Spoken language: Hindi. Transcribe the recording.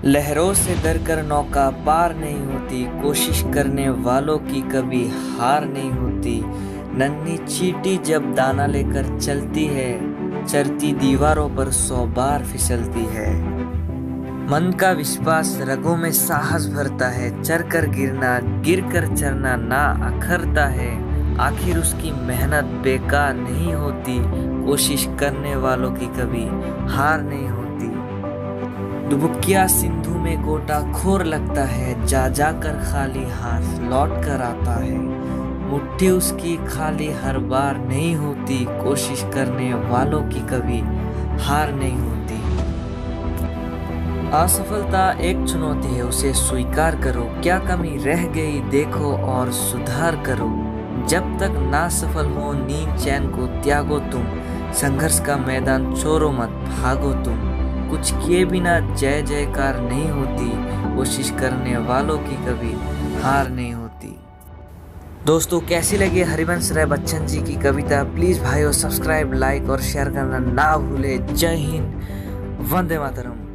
लहरों से डरकर नौका पार नहीं होती, कोशिश करने वालों की कभी हार नहीं होती। नन्ही चींटी जब दाना लेकर चलती है, चढ़ती दीवारों पर 100 बार फिसलती है। मन का विश्वास रगों में साहस भरता है, चढ़कर गिरना गिर कर चढ़ना ना अखरता है। आखिर उसकी मेहनत बेकार नहीं होती, कोशिश करने वालों की कभी हार नहीं होती। डुबकिया सिंधु में गोटा खोर लगता है, जा जाकर खाली हाथ लौट कर आता है। मुट्ठी उसकी खाली हर बार नहीं होती, कोशिश करने वालों की कभी हार नहीं होती। असफलता एक चुनौती है, उसे स्वीकार करो। क्या कमी रह गई देखो और सुधार करो। जब तक ना सफल हो नींद चैन को त्यागो तुम, संघर्ष का मैदान छोड़ो मत भागो तुम। कुछ किए बिना जय जयकार नहीं होती, कोशिश करने वालों की कभी हार नहीं होती। दोस्तों, कैसी लगी हरिवंश राय बच्चन जी की कविता? प्लीज़ भाइयों सब्सक्राइब, लाइक और शेयर करना ना भूले। जय हिंद, वंदे मातरम।